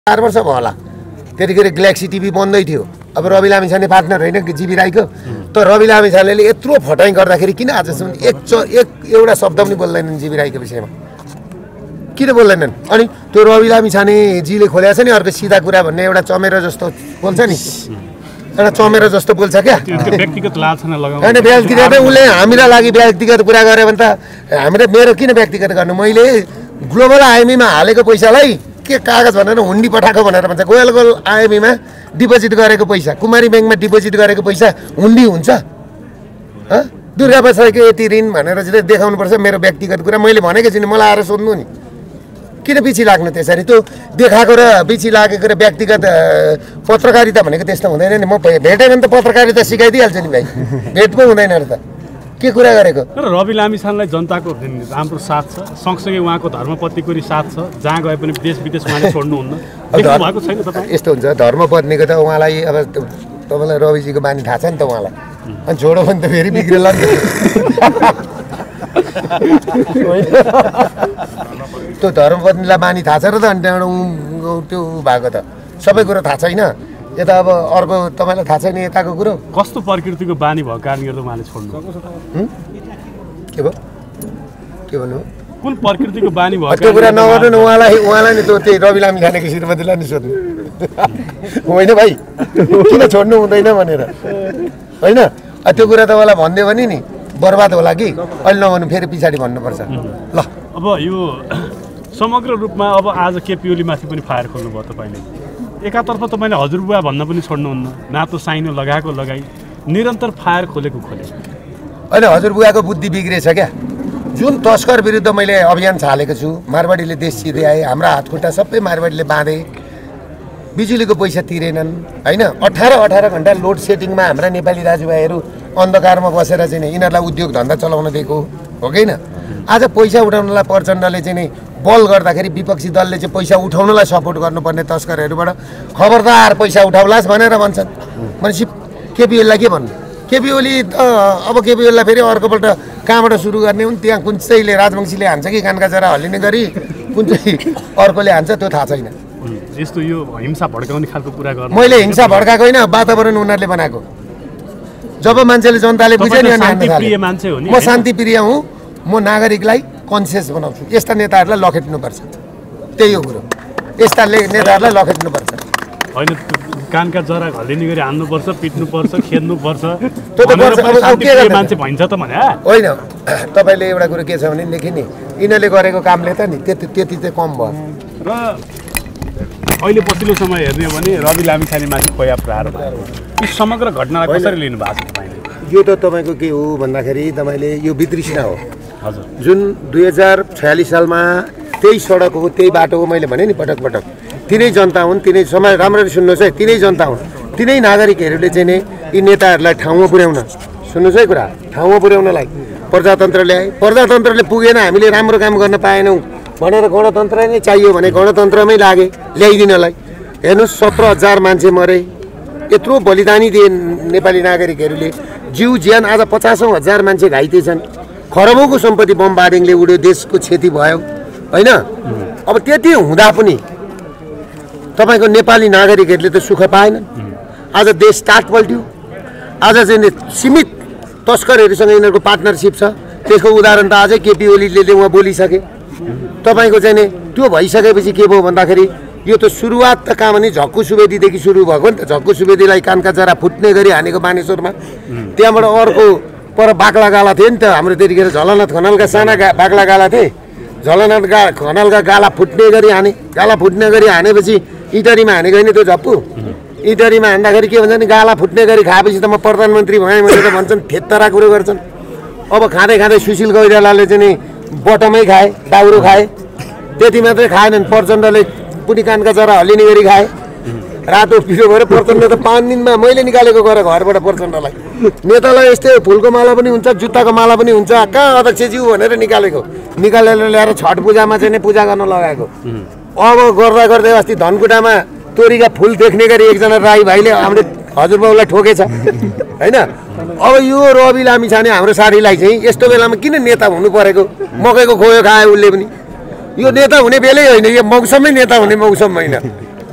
4 वर्ष भयो होला त्यतिखेर ग्यालेक्सी टिभी बन्दै थियो। अब रवि लामिछाने पार्टनर होइन जीबी राईको। तर रवि लामिछानेले यत्रो फटाइ गर्दाखेरि किन आजसम्म एउटा शब्द पनि बोल्दैनन् जीबी राईको विषयमा? किन बोल्दैनन्? अनि त्यो रवि लामिछानेजीले खोलेको छ नि अर्को सिधा कुरा भन्ने एउटा चमेरो जस्तो बोल्छ नि, एउटा चमेरो जस्तो बोल्छ क्या। व्यक्तिगत लाछना लगाउनु होइन, व्यक्तिगत उसले हामीलाई लागि व्यक्तिगत कुरा गर्यो भने त हामीले मेरो किन व्यक्तिगत गर्नु? मैले ग्लोबल आइएमईमा हालेको पैसालाई के कागज भनेर हुन्डी पठाएको भनेर भन्छ। गोयल आइएमईमा डिपोजिट गरेको पैसा, कुमारी ब्याङ्कमा डिपोजिट गरेको पैसा हुन्डी हुन्छ? दुर्गा बसाइको यति ऋण भनेर चाहिँ देखाउनुपर्छ मेरो व्यक्तिगत कुरा। मैले भनेको छु नि, मलाई आएर सोध्नु नि, किन पछि लाग्नु त्यसरी? त्यो देखाएको र पछि लागेको र व्यक्तिगत पत्रकारिता भनेको त्यस्तो हुँदैन नि। म भेटेँ भने त पत्रकारिता सिकाइदिइहाल्छु नि भाइ, भेट पो हुँदैन र त के कुरा गरेको? तर रवि लामिछानेलाई जनताको राम्रो साथ छ, सँगसँगै उहाँको धर्मपत्नीको नि साथ छ। जहाँ गए पनि देश विदेश उहाँले छोड्नुहुन्न, भएको छैन तपाईँ? यस्तो हुन्छ, धर्मपत्नीको त उहाँलाई अब तपाईँलाई रविजीको बानी थाहा छ नि त उहाँलाई। अनि छोडो भने त फेरि बिग्रेला नि त्यो धर्मपत्नीलाई बानी थाहा छ र त। अनि त्यहाँबाट त्यो भएको त सबै कुरो थाहा छैन। यता अब अर्को तपाईँलाई थाहा छैन यताको कुरो? कस्तो प्रकृतिको बानी भएको कारणले गर्दा उहाँले छोड्नु? के भयो? के भन्नु? कुन प्रकृतिको बानी भयो त्यो कुरा नगर्नु न। उहाँलाई नि त्यही रवि लामिछानेको श्रीमतीलाई नि सोध्नु होइन भाइ, किन छोड्नु हुँदैन भनेर होइन। त्यो कुरा तपाईँलाई भनिदियो भने नि बर्बाद होला कि अहिले नभन्नु फेरि पछाडि भन्नुपर्छ ल। अब यो समग्र रूपमा अब आज केपी ओलीमाथि पनि फायर खोल्नुभयो तपाईँले। एकातर्फ तपाईँले हजुरबुवा भन्न पनि छोड्नुहुन्न, नातो साइनो लगाएको लगाई निरन्तर फायर खोलेको खोले होइन। हजुरबुवाको बुद्धि बिग्रेछ क्या। जुन तस्कर विरुद्ध मैले अभियान छालेको छु, मारवाडीले देश सिधाए, हाम्रा हातखुट्टा सबै मारवाडीले बाँधे, बिजुलीको पैसा तिरेनन् होइन। 18 घन्टा लोड सेटिङमा हाम्रा नेपाली दाजुभाइहरू अन्धकारमा बसेर चाहिँ यिनीहरूलाई उद्योग धन्दा चलाउन दिएको हो कि होइन? आज पैसा उठाउनलाई प्रचण्डले चाहिँ बल गर्दाखेरि विपक्षी दलले चाहिँ पैसा उठाउनलाई सपोर्ट गर्नुपर्ने तस्करहरूबाट खबरदार पैसा उठाउलास् भनेर भन्छन्। भनेपछि केपी ओलीलाई के भन्नु? केपी ओली त अब केपी ओलीलाई फेरि अर्कोपल्ट कहाँबाट सुरु गर्ने हुन्? त्यहाँ कुन चाहिँले राजवंशीले हान्छ कि कानका जरा हल्लिने गरी कुन चाहिँ अर्कोले हान्छ त्यो थाहा छैन। यस्तो यो हिंसा भड्काउने खालको कुरा गर्नु? मैले हिंसा भड्काएको होइन, वातावरण उनीहरूले बनाएको। जब मान्छेले जनताले बुझ्यो नि म शान्तिप्रिय हुँ, म नागरिकलाई कन्सियस बनाउँछु। यस्ता नेताहरूलाई लखेट्नुपर्छ, त्यही हो कुरो। यस्ता नेताहरूलाई लखेट्नुपर्छ। होइन, कानका जरा हल्लिने गरी हान्नुपर्छ, पिट्नुपर्छ, खेद्नुपर्छ, त्यो त मान्छे भन्छ त भने होइन। तपाईँले एउटा कुरो के छ भनेदेखि नि यिनीहरूले गरेको कामले त नि त्यति चाहिँ कम भयो। र अहिले पछिल्लो समय हेर्ने हो भने रवि लामिछानेमाथि खोया प्रहार भयो। यो समग्र घटनालाई कसरी लिनु भएको छ तपाईँले? यो त तपाईँको के हो भन्दाखेरि तपाईँले यो वितृष्णा हो। हजुर, जुन 2046 सालमा त्यही सडक हो, त्यही बाटो हो। मैले भने नि पटक पटक तिनै जनता हुन्, तिनै समाज, राम्ररी सुन्नुहोस् है, तिनै जनता हुन्, तिनै नागरिकहरूले चाहिँ नि यी नेताहरूलाई ठाउँमा पुर्याउन, सुन्नुहोस् है कुरा, ठाउँमा पुर्याउनलाई प्रजातन्त्र ल्याए। प्रजातन्त्रले पुगेन, हामीले राम्रो काम गर्न पाएनौँ भनेर गणतन्त्र नै चाहियो भने गणतन्त्रमै लागे ल्याइदिनलाई। हेर्नुहोस् 17,000 मान्छे मरे, यत्रो बलिदानी दिए नेपाली नागरिकहरूले, जिउ ज्यान। आज 50,000 मान्छे घाइते छन्, खरबौँको सम्पत्ति बम बारिङले उड्यो, देशको क्षति भयो होइन। अब त्यति हुँदा पनि तपाईँको नेपाली नागरिकहरूले त सुख पाएनन्। आज देश टाट पल्ट्यो। आज चाहिँ सीमित तस्करहरूसँग यिनीहरूको पार्टनरसिप छ। त्यसको उदाहरण त अझै केपी ओलीले उहाँ बोलिसके। तपाईँको चाहिँ नि त्यो भइसकेपछि के भयो भन्दाखेरि यो त सुरुवात त कहाँ भने झक्कु सुवेदीदेखि सुरु भएको नि त। झक्कु सुवेदीलाई कानका जरा फुट्ने गरी हानेको बानेश्वरमा, त्यहाँबाट अर्को पर बाक्ला गाला थिए नि त हाम्रो त्यतिखेर, झलनाथ खनालका साना बाक्ला गाला थिए। झलनाथ खनालका गाला फुट्ने गरी हाने, गाला फुट्ने गरी हानेपछि इटरीमा हानेको होइन त्यो झप्पु। इटरीमा हान्दाखेरि के भन्छ नि, गाला फुट्ने गरी खाएपछि त म प्रधानमन्त्री भएँ भनेर भन्छन्, थेत्तरा कुरो गर्छन्। अब खाँदै खाँदै सुशील कोइरालाले चाहिँ नि बटमै खाए, दाउरो खाए, त्यति मात्रै खाएनन्। प्रचण्डले पनि कानका जरा हल्लिने गरी खाए, रातो पिरो भएर। प्रचण्ड त 5 दिनमा मैले निकालेको गरेर घरबाट प्रचण्डलाई। नेतालाई यस्तै फुलको माला पनि हुन्छ, जुत्ताको माला पनि हुन्छ, कहाँ अध्यक्षज्यू भनेर निकालेको, निकालेर ल्याएर छठ पूजामा चाहिँ पूजा गर्न लगाएको। अब गर्दा गर्दै अस्ति धनकुटामा तोरीका फुल देख्ने गरी एकजना राई भाइले हाम्रो हजुरबाउलाई ठोकेछ होइन। अब यो रवि लामिछाने हाम्रो साथीलाई चाहिँ यस्तो बेलामा किन नेता हुनु परेको? मकैको खोयो खायो उसले पनि। यो नेता हुने बेलै होइन, यो मौसमै नेता हुने मौसम होइन।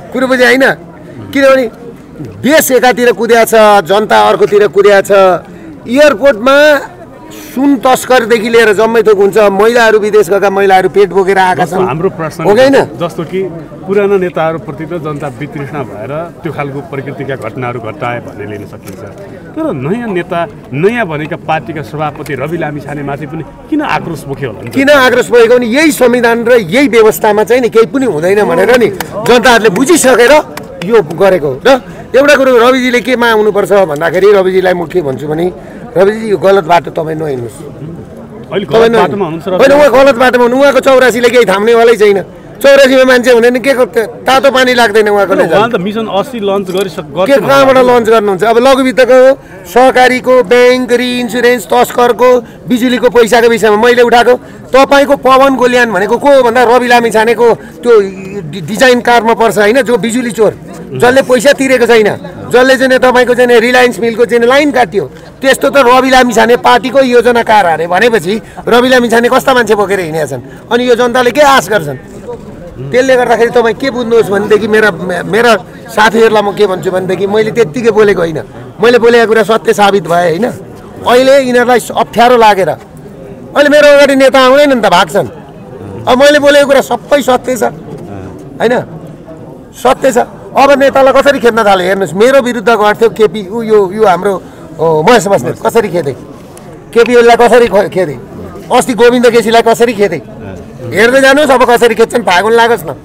कुरो बुझे होइन किनभने देश एकातिर कुद्या छ जनता अर्कोतिर कुद्या छ एयरपोर्टमा सुन तस्करदेखि लिएर जम्मै थोक हुन्छ महिलाहरू विदेश गएका महिलाहरू पेट बोकेर आएका छन् हाम्रो प्रश्न हो होइन जस्तो कि पुराना नेताहरूप्रति त जनता वितृष्णा भएर त्यो खालको प्रकृतिका घटनाहरू घटाए भन्ने लिन सकिन्छ तर नयाँ नेता नयाँ भनेका पार्टीका सभापति रवि लामिछानेमाथि पनि किन आक्रोश बोक्यो होला किन आक्रोश बोकेको भने यही संविधान र यही व्यवस्थामा चाहिँ नि केही पनि हुँदैन भनेर नि जनताहरूले बुझिसकेर यो गरेको र एउटा कुरो रविजीले केमा आउनुपर्छ भन्दाखेरि रविजीलाई म के भन्छु भने रविजी यो गलत बाटो तपाईँ नहिँड्नुहोस् होइन उहाँ गलत बाटोमा हुनु उहाँको 84ले केही थाम्नेवालै छैन 84मा मान्छे हुँदैन के तातो पानी लाग्दैन उहाँको मिसन 80 लन्च के कहाँबाट लन्च गर्नुहुन्छ अब लघु वित्तको सहकारीको ब्याङ्क रि इन्सुरेन्स तस्करको बिजुलीको पैसाको विषयमा मैले उठाएको तपाईँको पवन गोल्यान भनेको को भन्दा रवि लामिछानेको त्यो डिजाइन कारमा पर्छ होइन जो बिजुली चोर जसले पैसा तिरेको छैन जसले चाहिँ तपाईँको चाहिँ रिलायन्स मिलको चाहिँ लाइन काट्यो त्यस्तो त रवि लामिछाने पार्टीको योजनाकार अरे भनेपछि रवि लामिछाने कस्ता मान्छे बोकेर हिँडेका छन् अनि यो जनताले के आश गर्छन् त्यसले गर्दाखेरि तपाईँ के बुझ्नुहोस् भनेदेखि मेरा साथीहरूलाई म के भन्छु भनेदेखि मैले त्यत्तिकै बोलेको होइन मैले बोलेको कुरा सत्य साबित भए होइन अहिले यिनीहरूलाई अप्ठ्यारो लागेर अहिले मेरो अगाडि नेता आउँदैन नि त भाग्छन् अब मैले बोलेको कुरा सबै सत्य छ होइन सत्य छ अब नेतालाई कसरी खेद्न थाल्यो हेर्नुहोस् मेरो विरुद्ध गर्थ्यो केपी यो हाम्रो महेश बस्नेत कसरी खेदे केपी ओलीलाई कसरी खेदे अस्ति गोविन्द केसीलाई कसरी खेदे हेर्दै जानुहोस् अब कसरी खेद्छन् फागुन लागोस् न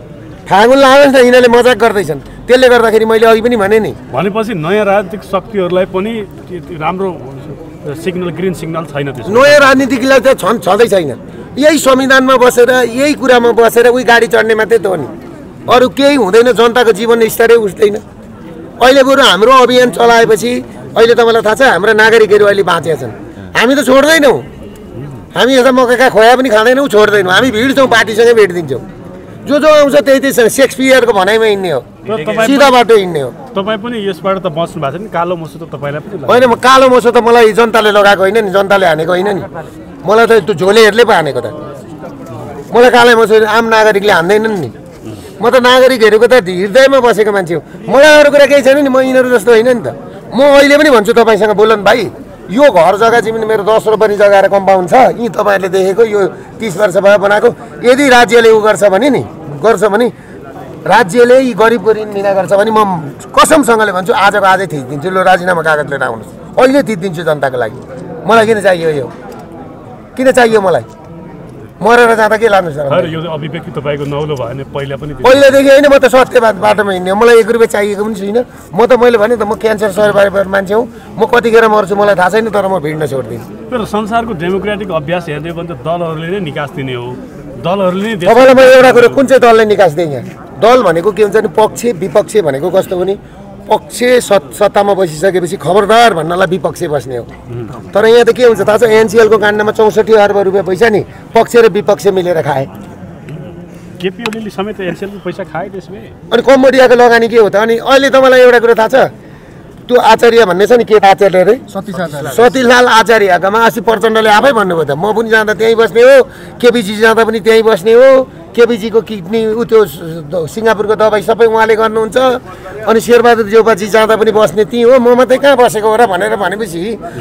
यिनीहरूले मजाक गर्दैछन् त्यसले गर्दाखेरि मैले अघि पनि भने नि भनेपछि नयाँ राजनीतिक शक्तिहरूलाई पनि राम्रो सिग्नल ग्रिन सिग्नल छैन त्यसो नयाँ राजनीतिकलाई त छँदै छैन यही संविधानमा बसेर यही कुरामा बसेर उही गाडी चढ्ने मात्रै त हो नि अरू केही हुँदैन जनताको जीवन स्तरै उठ्दैन अहिले बरु हाम्रो अभियान चलाएपछि अहिले तपाईँलाई थाहा छ हाम्रा नागरिकहरू अहिले बाँचेका छन् हामी त छोड्दैनौँ हामी यता मकैका खोया पनि खाँदैनौँ छोड्दैनौँ हामी भिड्छौँ पार्टीसँगै भेटिदिन्छौँ जो आउँछ त्यही सेक्सपियरको भनाइमा हिँड्ने हो सिधा बाटो हिँड्ने हो तपाईँ पनि यसबाट त बस्नु भएको छ नि कालो मोसो त तपाईँलाई पनि होइन म कालो मोसो त मलाई जनताले लगाएको होइन नि जनताले हानेको होइन नि मलाई त त्यो झोलेहरूले पो हानेको त मलाई कालो मोसो आम नागरिकले हान्दैनन् नि म त नागरिकहरूको त हृदयमा बसेको मान्छे हो मलाई अरू कुरा केही छैन नि म यिनीहरू जस्तो होइन नि त म अहिले पनि भन्छु तपाईँसँग बोल्नु भाइ यो घर जग्गा चाहिँ मेरो 10 रुपियाँ जग्गा र कम्पाउन्ड छ यी तपाईँहरूले देखेको यो 30 वर्ष भयो बनाएको यदि राज्यले उ गर्छ भने राज्यले यी गरिबको ऋण बिना गर्छ भने म कसमसँगले भन्छु आजको आजै थिचिदिन्छु ल राजीनामा कागज लिएर आउनुहोस् अहिले थिचिदिन्छु जनताको लागि मलाई किन चाहियो यो किन चाहियो मलाई मरेर जाँदा के लानु सर यो अभिव्यक्ति तपाईँको नौलो भयो भने पहिलादेखि होइन म त सत्यवाद बाटोमा हिँड्ने हो मलाई 1 रुपियाँ चाहिएको पनि छैन म त मैले भने त म क्यान्सर सर्भाइभर मान्छे हुँ म कतिखेर मर्छु मलाई थाहा छैन तर म भिड्न छोड्दिनँ तर संसारको डेमोक्रेटिक अभ्यास हेर्दै भने त दलहरूले नै निकास दिने हो दलहरूले नै तपाईँलाई म एउटा कुरो कुन चाहिँ दलले निकास दिएँ यहाँ दल भनेको के हुन्छ नि पक्ष विपक्ष भनेको कस्तो भने पक्ष सत्तामा बसिसकेपछि खबरदार भन्नलाई विपक्ष बस्ने हो तर यहाँ त के हुन्छ थाहा छ एनसिएलको काण्डमा 64 अर्ब रुपियाँ पैसा नि पक्ष र विपक्ष मिलेर खाए केपी ओलीले समेत एनसिएलको पैसा खाए त्यसमै अनि कम्बोडियाको लगानी के हो त अनि अहिले तपाईँलाई एउटा कुरा थाहा छ त्यो आचार्य भन्ने छ नि के आचार्य रे सतीलाल आचार्यकामा अस्ति प्रचण्डले आफै भन्नुभयो त म पनि जाँदा त्यहीँ बस्ने हो केपीजी जाँदा पनि त्यहीँ बस्ने हो केपीजीको किडनी त्यो सिङ्गापुरको दबाई सबै उहाँले गर्नुहुन्छ अनि शेरबहादुर देउपाजी जाँदा पनि बस्ने त्यहीँ हो म मात्रै कहाँ बसेको हो र भनेर भनेपछि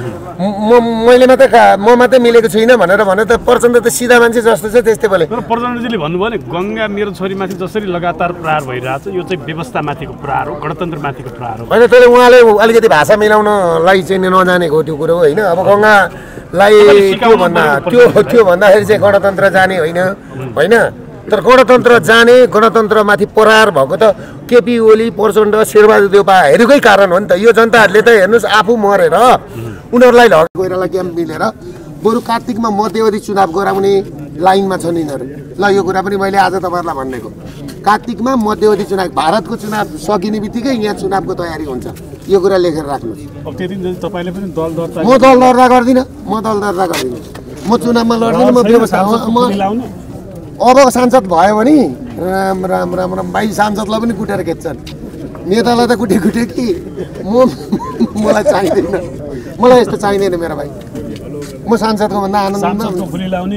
म मात्रै मिलेको छुइनँ भनेर भने त प्रचण्ड त सिधा मान्छे जस्तो छ त्यस्तै बोले प्रचण्डजीले भन्नुभयो नि गङ्गा मेरो छोरीमाथि जसरी लगातार प्रहार भइरहेछ यो चाहिँ व्यवस्थामाथिको प्रहार हो गणतन्त्रमाथिको प्रहार हो होइन त्यसले उहाँले अलिकति भाषा मिलाउनलाई चाहिँ नजानेको त्यो कुरो होइन अब गङ्गालाई त्यो भन्दाखेरि चाहिँ गणतन्त्र जाने होइन तर गणतन्त्र जाने गणतन्त्रमाथि प्रहार भएको त केपी ओली प्रचण्ड शेरबहादुर देउपाहरूकै कारण हो नि त यो जनताहरूले त हेर्नुहोस् आफू मरेर उनीहरूलाई कोइराला क्याम्प मिलेर बरु कार्तिकमा मध्यवधि चुनाव गराउने लाइनमा छन् यिनीहरू ल यो कुरा पनि मैले आज तपाईँहरूलाई भनिदिएको कार्तिकमा मध्यवधि चुनाव भारतको चुनाव सकिने बित्तिकै यहाँ चुनावको तयारी हुन्छ यो कुरा लेखेर राख्नुहोस् म दल दर्ता गर्दिनँ म चुनावमा लड्दिनँ म व्यवस्था अब सांसद भयो भने राम राम राम राम भाइ सांसदलाई पनि कुटेर खेच्छन् नेतालाई त कुटे कि मलाई चाहिँदैन मलाई यस्तो चाहिँदैन मेरो भाइ म सांसदको भन्दा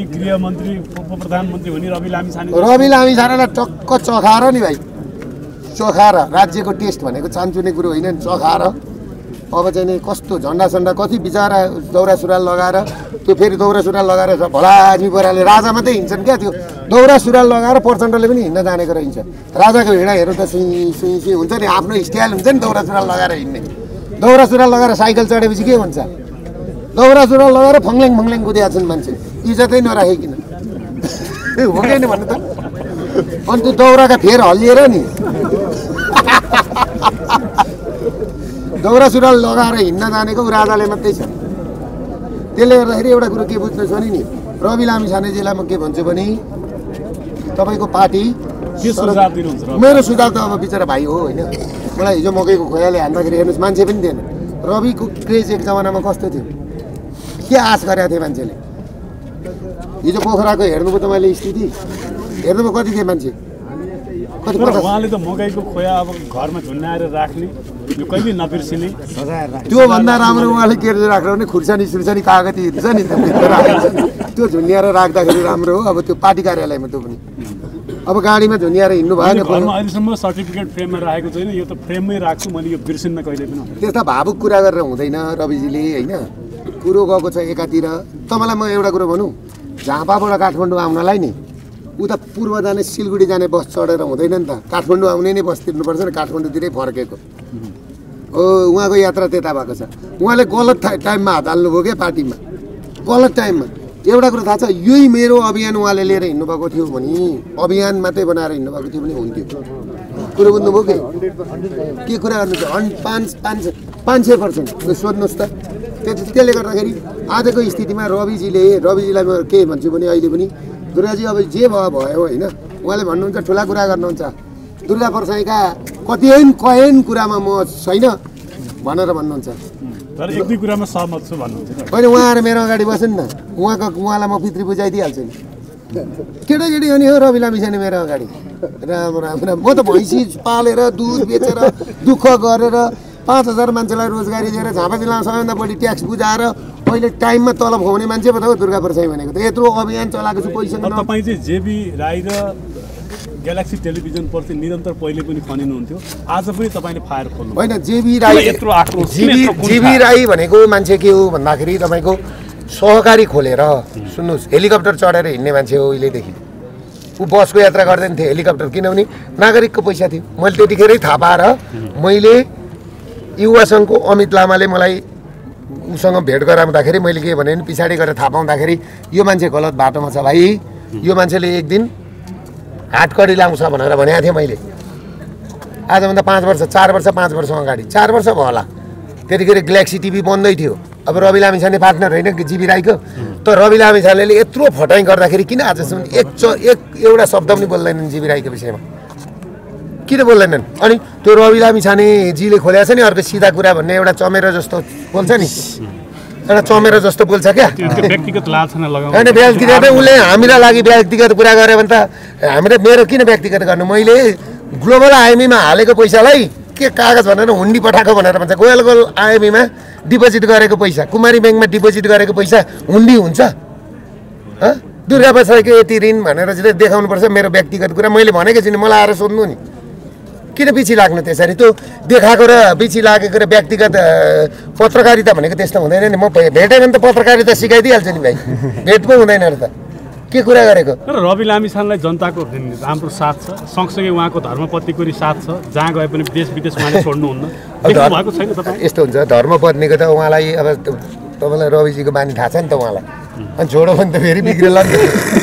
आनन्द रवि लामिछानेलाई टक्क चखाएर नि भाइ चोखा र राज्यको टेस्ट भनेको चान्चुने कुरो होइन नि, चोखा र अब चाहिँ नि कस्तो झन्डा सन्डा कति बिचरा दौरा सुरुवाल लगाएर त्यो फेरि दौरा सुरुवाल लगाएर भोला आदमी बराले राजा मात्रै हिँड्छन् क्या, त्यो दौरा सुरुवाल लगाएर प्रचण्डले पनि हिँड्न जानेको रहन्छ। राजाको हिँडा हेर्नु त सुई हुन्छ नि, आफ्नो स्टाइल हुन्छ नि दौरा सुरुवाल लगाएर हिँड्ने। दौरा सुरुवाल लगाएर साइकल चढेपछि के हुन्छ, दौरा सुरुवाल लगाएर फङ्ल्याङ फङ्ल्याङ कुदिया छन् मान्छे, इज्जतै नराखिकन हो कि भन्नु त। अनि त्यो दौराका फेर हल्लिएर नि दौरा सुरुवाल लगाएर हिँड्न जानेको राजाले मात्रै छ। त्यसले गर्दाखेरि एउटा कुरो के बुझ्नु छ नि, रवि लामिछानेजीलाई म के भन्छु भने तपाईँको पार्टी के सुझाव दिनुहुन्छ? मेरो सुझाव त अब बिचरा भाइ हो होइन, मलाई हिजो मकैको खोयाले हान्दाखेरि हेर्नुहोस् मान्छे पनि थिएन। रविको क्रेज एक जमानामा कस्तो थियो, के आश गरेको थियो मान्छेले। हिजो पोखराको हेर्नुभयो तपाईँले स्थिति, हेर्नुभयो कति थिए मान्छे, कति उहाँले त मकैको खोया अब घरमा झुन्डाएर राख्ने, यो कहिले नबिर्सिने। त्योभन्दा राम्रो उहाँले के राख्नु भने खुर्सानी सुर्सानी कागती हुन्छ नि त्यो झुन्ड्याएर राख्दाखेरि राम्रो हो। अब त्यो पार्टी कार्यालयमा त्यो पनि अब गाडीमा झुन्ड्याएर हिँड्नु भएन। घरमा अहिलेसम्म सर्टिफिकेट फ्रेममा राखेको छैन, यो त फ्रेममै राख्छु मैले, यो बिर्सिन्न कहिले पनि। त्यस्ता भावुक कुरा गरेर हुँदैन रविजीले होइन, कुरो गएको छ एकातिर। तपाईँलाई म एउटा कुरो भनौँ, झापाबाट काठमाडौँ आउनलाई नि उता पूर्व जाने सिलगढी जाने बस चढेर हुँदैन नि त, काठमाडौँ आउने नै बस तिर्नुपर्छ नि, काठमाडौँतिरै फर्केको हो। उहाँको यात्रा त्यता भएको छ। उहाँले गलत टाइममा हात हाल्नुभयो क्या पार्टीमा, गलत टाइममा। एउटा कुरो थाहा छ, यही मेरो अभियान उहाँले लिएर हिँड्नुभएको थियो भने, अभियान मात्रै बनाएर हिँड्नुभएको थियो भने हुन्थ्यो। कुरो बुझ्नुभयो के कुरा गर्नु छ, 500% सोध्नुहोस् त। त्यसले गर्दाखेरि आजको स्थितिमा रविजीलाई म के भन्छु भने अहिले पनि दुर्गाजी अब जे भयो होइन, उहाँले भन्नुहुन्छ ठुला कुरा गर्नुहुन्छ, दुर्गा परसाईका कयन कुरामा म छैन भनेर भन्नुहुन्छ। तर एक दुई कुरामा सहमत छु भन्नुहुन्छ होइन, उहाँहरू मेरो अगाडि बस्नु नि त, उहाँलाई म पितृ बुझाइदिइहाल्छु नि। केटाकेटी हो नि हो रवि लामिछाने मेरो अगाडि, राम्रो राम्रो। म त भैँसी पालेर दुध बेचेर दुःख गरेर 5,000 मान्छेलाई रोजगारी दिएर झापा जिल्लामा सबैभन्दा बढी ट्याक्स बुझाएर अहिले टाइममा तलब खुवाउने मान्छे पो त हो दुर्गा परसाई भनेको त। यत्रो अभियान चलाएको छु पैसा। तपाईँ चाहिँ जेबी राई र ग्यालेक्सी टेलिभिजनप्रति निरन्तर पहिले पनि खनिनुहुन्थ्यो, आज पनि तपाईँले फायर खोल्नु होइन। जेबी राई भनेको मान्छे के हो भन्दाखेरि तपाईँको सहकारी खोलेर सुन्नुहोस्, हेलिकप्टर चढेर हिँड्ने मान्छे हो उहिलेदेखि। ऊ बसको यात्रा गर्दैन थियो, हेलिकप्टर, किनभने नागरिकको पैसा थियो। मैले त्यतिखेरै थाहा पाएर मैले युवा सङ्घको अमित लामाले मलाई उसँग भेट गराउँदाखेरि मैले के भने पछाडि गएर थाहा पाउँदाखेरि यो मान्छे गलत बाटोमा छ भाइ, यो मान्छेले एक दिन हातकडी लाउँछ भनेर भनेको थिएँ मैले। आजभन्दा 5 वर्ष 4 वर्ष 5 वर्ष अगाडि, 4 वर्ष भयो होला। त्यतिखेर ग्यालेक्सी टिभी बन्दै थियो। अब रवि लामिछाने पार्टनर होइन जिबी राईको, तर रवि लामिछानेले यत्रो फटाइ गर्दाखेरि किन आजसम्म एउटा शब्द पनि बोल्दैनन् जिबी राईको विषयमा, किन बोल्दैनन्? अनि त्यो रवि लामिछानेजीले खोलेको छ नि अर्को सिधा कुरा भन्ने एउटा चमेरो जस्तो बोल्छ नि, एउटा चमेरो जस्तो बोल्छ क्या, व्यक्तिगत लाछना लगाउनु होइन व्यक्तिगत। उसले हामीलाई लागि व्यक्तिगत कुरा गऱ्यो भने त मेरो किन व्यक्तिगत गर्नु? मैले ग्लोबल आइएमईमा हालेको पैसालाई के कागज भनेर हुन्डी पठाएको भनेर भन्छ। गोयल आइएमईमा डिपोजिट गरेको पैसा, कुमारी ब्याङ्कमा डिपोजिट गरेको पैसा हुन्डी हुन्छ? दुर्गा परसाईको यति ऋण भनेर चाहिँ देखाउनुपर्छ मेरो व्यक्तिगत कुरा। मैले भनेको छु नि, मलाई आएर सोध्नु नि, किन पछि लाग्नु त्यसरी? त्यो देखाएको र पछि लागेको र व्यक्तिगत पत्रकारिता भनेको त्यस्तो हुँदैन नि। म भेटेँ भने त पत्रकारिता सिकाइदिइहाल्छु नि भाइ, भेट पो हुँदैन र त के कुरा गरेको। तर रवि लामिछानेलाई जनताको राम्रो साथ छ, सँगसँगै उहाँको धर्मपत्नीको नि साथ छ, जहाँ गए पनि देश विदेश उहाँले छोड्नुहुन्न, भएको छैन तपाईँ? यस्तो हुन्छ, धर्मपत्नीको त उहाँलाई अब तपाईँलाई रविजीको बानी थाहा छ नि त उहाँलाई, अनि छोडो भने त फेरि बिग्रेला नि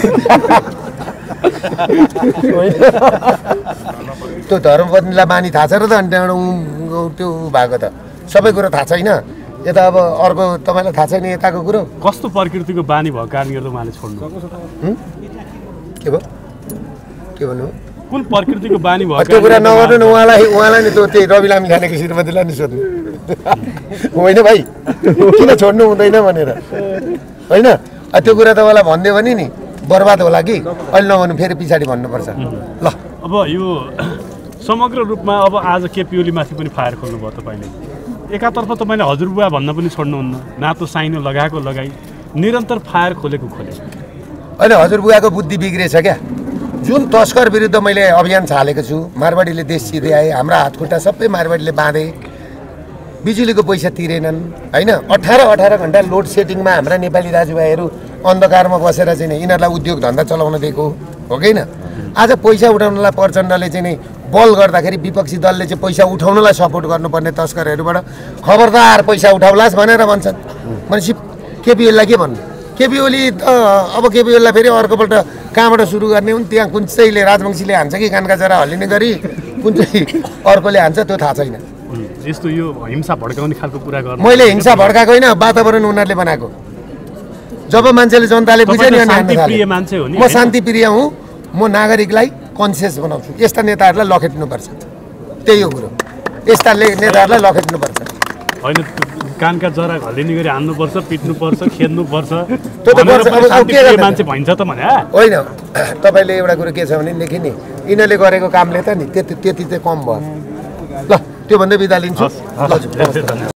त्यो धर्मपत्नीलाई बानी थाहा छ र त, अनि त्यहाँबाट त्यो भएको त सबै कुरो थाहा छैन। यता अब अर्को तपाईँलाई थाहा छैन यताको कुरो। कस्तो प्रकृतिको बानी भएको कारणले गर्दा उहाँले छोड्नु? के भयो, के भन्नु? कुन प्रकृतिको बानी भयो त्यो कुरा नगर्नु न। उहाँलाई नि त्यही रवि लामिछानेको श्रीमतीलाई नि सोध्नु होइन भाइ, किन छोड्नु हुँदैन भनेर होइन। त्यो कुरा तपाईँलाई भनिदियो भने नि बर्बाद होला कि, अहिले नभन्नु फेरि पछाडि भन्नुपर्छ ल। अब यो समग्र रूपमा अब आज केपी ओलीमाथि पनि फायर खोल्नुभयो तपाईँले। एकातर्फ तपाईँले हजुरबुवा भन्न पनि छोड्नुहुन्न, नातो साइनो लगाएको लगाई, निरन्तर फायर खोलेको खोले होइन। हजुरबुवाको बुद्धि बिग्रेछ क्या, जुन तस्कर विरुद्ध मैले अभियान छालेको छु, मारवाडीले देश चिर्याए, हाम्रा हातखुट्टा सबै मारवाडीले बाँधे, बिजुलीको पैसा तिरेनन् होइन, 18 घन्टा लोड सेटिङमा हाम्रा नेपाली दाजुभाइहरू अन्धकारमा बसेर चाहिँ नि यिनीहरूलाई उद्योग धन्दा चलाउन दिएको हो कि होइन। आज पैसा उठाउनलाई प्रचण्डले चाहिँ नि बल गर्दाखेरि विपक्षी दलले चाहिँ पैसा उठाउनलाई सपोर्ट गर्नुपर्ने तस्करहरूबाट खबरदार पैसा उठाउलास् भनेर भन्छन्। भनेपछि केपी ओलीलाई के भन्नु? केपी ओली त अब केपी ओलीलाई फेरि अर्कोपल्ट कहाँबाट सुरु गर्ने हुन्, त्यहाँ कुन चाहिँले राजवंशीले हान्छ कि कानका चरा हल्लिने गरी कुन चाहिँ अर्कोले हान्छ त्यो थाहा छैन। यस्तो यो हिंसा भड्काउने खालको कुरा गर्नु मैले हिंसा भड्काएको होइन, वातावरण उनीहरूले बनाएको। जब मान्छेले जनताले बुझ्यो नि शान्तिप्रिय मान्छे हो नि, म शान्तिप्रिय हुँ, म नागरिकलाई कन्सियस बनाउँछु। यस्ता नेताहरूलाई लखेट्नुपर्छ, त्यही हो कुरो। यस्ता नेताहरूलाई लखेट्नुपर्छ। होइन कानका जरा हल्लिने गरी हान्नुपर्छ, पिट्नुपर्छ, खेद्नुपर्छ, त्यो त गर्छ। अब के गर्ने मान्छे भइन्छ त भने होइन। तपाईँले एउटा कुरो के छ भनेदेखि नि यिनीहरूले गरेको कामले त नि त्यति चाहिँ कम भयो। ल त्योभन्दा बिदा लिन्छु।